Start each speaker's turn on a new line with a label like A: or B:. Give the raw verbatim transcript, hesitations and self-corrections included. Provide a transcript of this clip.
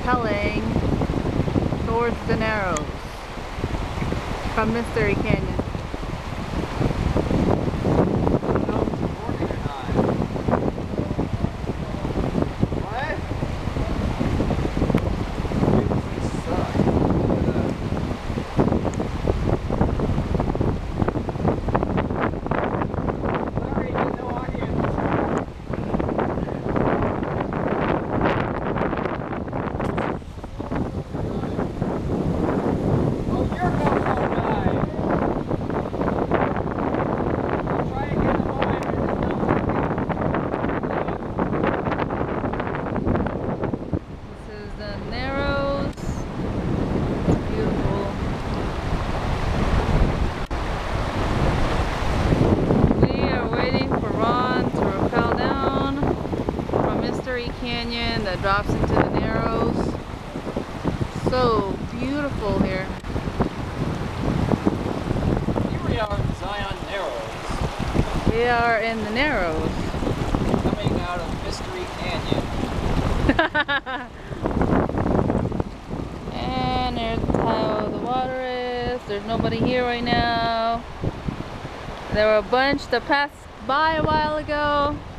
A: rappelling towards the Narrows from Mystery Canyon. Canyon that drops into the Narrows. So beautiful here.
B: Here we are in Zion Narrows.
A: We are in the Narrows.
B: Coming out of Mystery Canyon.
A: And there's how the water is. There's nobody here right now. There were a bunch that passed by a while ago.